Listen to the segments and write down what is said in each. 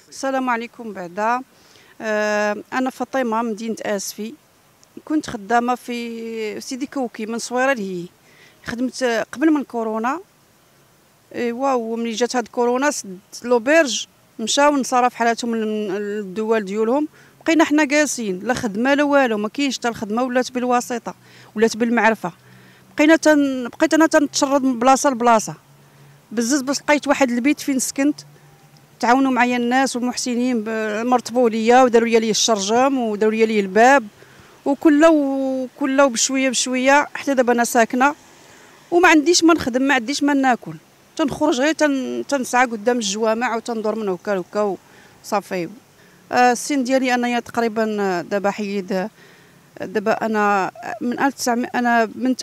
السلام عليكم بعدا. انا فاطمه من مدينه اسفي. كنت خدامه في سيدي كوكي من صويره لهي. خدمت قبل من كورونا. ايوا وملي جات هاد كورونا سد لوبيرج، مشاو نصرف حالاتهم الدول ديالهم. بقينا حنا جالسين، لا خدمه لا والو، ما كاينش حتى الخدمه، ولات بالواسطه ولات بالمعرفه. بقيت انا تنتشرد من بلاصه لبلاصه بزز باش لقيت واحد البيت فين سكنت. تعاونوا معايا الناس والمحسنين، مرطبوا ليا وداروا لي الشرجم وداروا لي الباب، وكله بشويه بشويه حتى دابا انا ساكنه وما عنديش ما نخدم، ما عنديش ما ناكل. تنخرج غير تنسعى قدام الجوامع وتندور من هكا لهكا وصافي. السن ديالي انايا تقريبا دابا حيد. دابا انا من 1900، انا بنت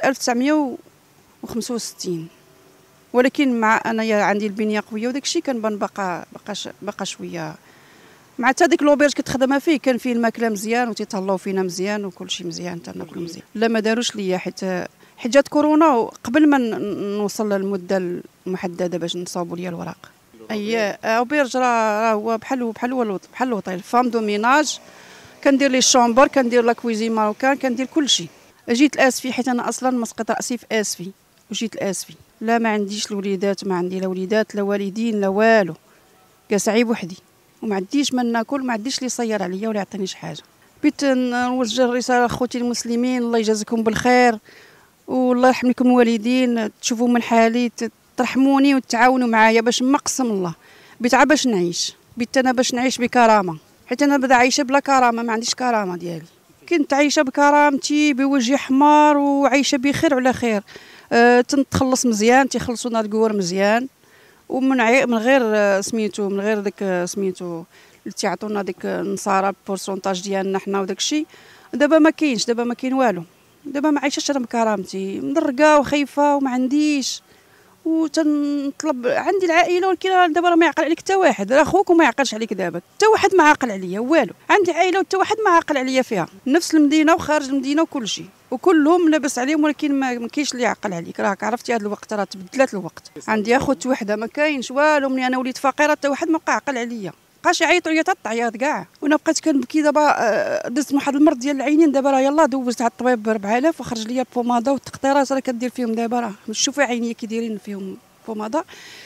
1965، ولكن مع انايا عندي البنيه قويه وداك الشيء كنبان باقا شويه. مع حتى ديك لوبيرج كنت خدامه فيه كان فيه الماكله مزيان وتيطلعوا فينا مزيان وكل شيء مزيان، تناكل مزيان. لا ما داروش ليا حيت جات كورونا وقبل ما نوصل للمده المحدده باش نصاوبوا ليا الوراق. اوبيرج راه هو بحال الوطيل، فام دو ميناج. كندير لي الشومبر، كندير لا كويزين ماروكان، كندير كل شيء. جيت لاسفي حيت انا اصلا مسقط راسي في اسفي وجيت لاسفي. لا ما عنديش الوليدات، ما عندي لا وليدات لا والدين لا والو، جالسه عيب وحدي وما عنديش ما ناكل، ما عنديش اللي يصير عليا ولا يعطيني شي حاجه. بغيت نوجه الرساله لاخوتي المسلمين، الله يجازيكم بالخير والله يرحم لكم الوالدين. تشوفوا من حالي، ترحموني وتعاونوا معايا باش ما قسم الله. بغيت عا باش نعيش، بغيت انا باش نعيش بكرامه، حيت انا بدا عايشه بلا كرامه، ما عنديش كرامه ديالي. كنت عايشه بكرامتي بوجه حمار وعايشه بخير وعلى خير. تنتخلص مزيان، تيخلصونا الكور مزيان، ومن غير سميتو، من غير داك سميتو اللي تيعطونا ديك النصارى بورسونتاج ديالنا حنا وداك الشيء. دابا ما كاينش، دابا ما كاين والو. دابا ما عايشاش انا بكرامتي، مدرقه وخايفه وما عنديش. وتنطلب عندي العائله، ولكن دابا راه ما يعقل عليك حتى واحد، راه خوك وما يعقلش عليك دابا حتى واحد، ما عاقل عليا والو. عندي عائله وحتى واحد ما عاقل عليا فيها، نفس المدينه وخارج المدينه وكل شيء، وكلهم لاباس عليهم، ولكن ما كاينش اللي يعقل عليك. راك عرفتي هذا الوقت راه تبدلات الوقت. عندي اخوت وحده ما كاينش والو، ملي انا وليت فقيره حتى واحد ما بقى عاقل عليا، بقاش يعيطوا ليا حتى العياط كاع. وانا بقيت كنبكي. دابا دزت واحد المرض ديال العينين، دابا راه يلاه دوزت على الطبيب ب 4000 وخرج ليا بوماده والتقطيرات راه كدير فيهم. دابا راه شوفي عينيا كي دايرين فيهم بوماده.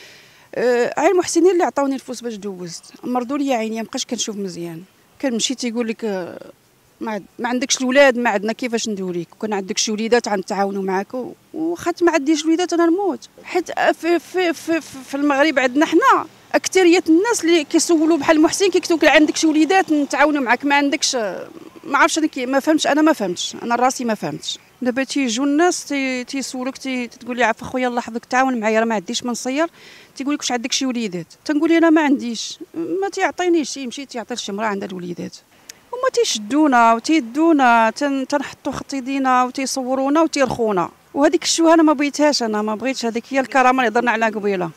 عين المحسنين اللي عطاوني الفلوس باش دوزت، مرضوا لي عينيا، مابقاش كنشوف مزيان. كنمشي تيقول لك ما عندكش الولاد، ما عندنا كيفاش ندير لك، وكان عندك شي وليدات غنتعاونوا معاك، وخات ما عنديش وليدات انا نموت. حيت في المغرب عندنا حنا اكثريه الناس اللي كيسولوا بحال المحسن كيكتبوا لك عندك شي وليدات نتعاونوا معاك، ما عندكش. ما عرفتش انا ما فهمتش، انا ما فهمتش، انا راسي ما فهمتش. دابا تيجوا الناس تيسولوك، تقول لي عفا خويا الله يحفظك تعاون معايا، راه ما عنديش ما نصير. تيقول لك واش عندك شي وليدات؟ تنقول انا ما عنديش، ما تيعطينيش. يمشي تيعطي لشي مرا عندها الوليدات، هما تيشدونا وتيدونا، تنحطوا خط يدينا وتيصورونا وتيرخونا. وهذيك الشوهه انا ما بغيتهاش، انا ما بغيتش. هذيك هي الكرامه اللي هضرنا عليها قبيله.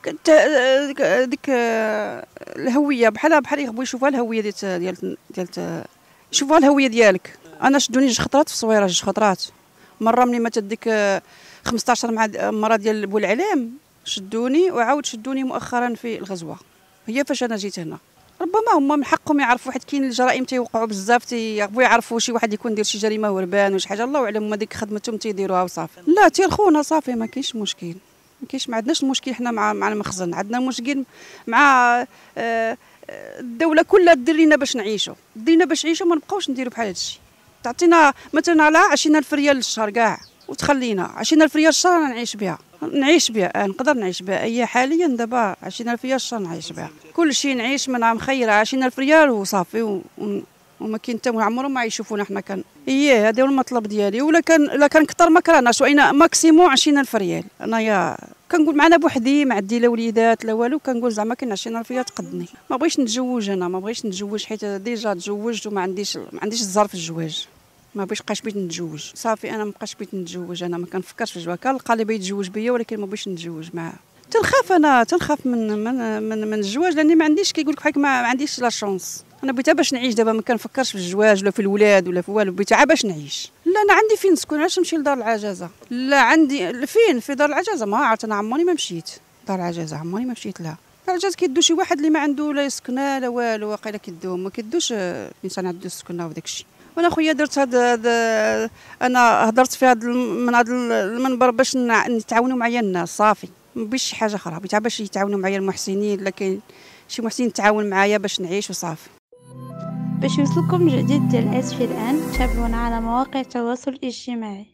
ديك الهويه بحال يغبوا يشوفوها الهويه ديال شوفوها الهويه ديالك. انا شدوني 2 خطرات في الصويره، 2 خطرات. مره ملي ماتت ديك 15 مع مرة ديال بوالعلام شدوني، وعاود شدوني مؤخرا في الغزوه. هي فاش انا جيت هنا. ربما هما من حقهم يعرفوا، حيت كاين الجرائم تيوقعوا بزاف، تيبغوا يعرفوا شي واحد يكون دير شي جريمه وهربان وشي حاجه، الله اعلم. هما ديك خدمتهم تيديروها وصافي. لا تيرخونا صافي، ما كاينش مشكل، ما كاينش، ما عندناش المشكل حنا مع المخزن. عندنا مشكل مع الدوله كلها دير لينا باش نعيشوا، دينا باش نعيشوا، ما نبقاوش نديروا بحال هادشي. تعطينا مثلا على 20,000 ريال للشهر كاع وتخلينا 20,000 ريال الشهر نعيش بها، نقدر نعيش بها. هي حاليا دابا 20,000 ريال الشهر نعيش بها، كل شيء نعيش منها مخيره. 20,000 ريال وصافي، وما كاين حتى عمرهم ما يشوفونا حنا. كان هذا هو المطلب ديالي. ولا كان كثر ما كرهناش، وإنا ماكسيموم 20,000 ريال. انايا كنقول معنا بوحدي، ما عندي لا وليدات لا والو، كنقول زعما كاين 20,000 ريال تقدني. ما بغيتش نتزوج، انا ما بغيتش نتزوج حيت ديجا تزوجت وما عنديش الظرف الزواج. ما بقاش بغيت نتزوج صافي، انا ما بقاش بغيت نتزوج. انا ما كنفكرش في الزواج. كنلقى اللي بغيت يتزوج بيا، ولكن ما بغيتش نتزوج معاه. تنخاف من الزواج، لاني ما عنديش، كيقول لك بحال ما عنديش لا شونس. انا بغيت باش نعيش دابا، ما كنفكرش في الزواج ولا في الولاد ولا في والو، بغيت باش نعيش. لا انا عندي فين نسكن، علاش نمشي لدار العجزه؟ لا عندي فين في دار العجزه، ما عرفت. انا عمري ما مشيت دار العجزه، عمري ما مشيت لها. حاجات كيدو شي واحد اللي ما عنده لا سكنه لا والو، واقيلا كيدوهم ما كيدوش الانسان عنده السكنه وداك الشيء. وانا خويا درت انا هضرت في من هذا المنبر باش نتعاونوا معايا الناس صافي، ما بغيتش شي حاجه اخرى، بغيت باش يتعاونوا معايا المحسنين، الا كاين شي محسن يتعاون معايا باش نعيش وصافي. باش يوصلكم جديد ديال اسفي الان تابعونا على مواقع التواصل الاجتماعي.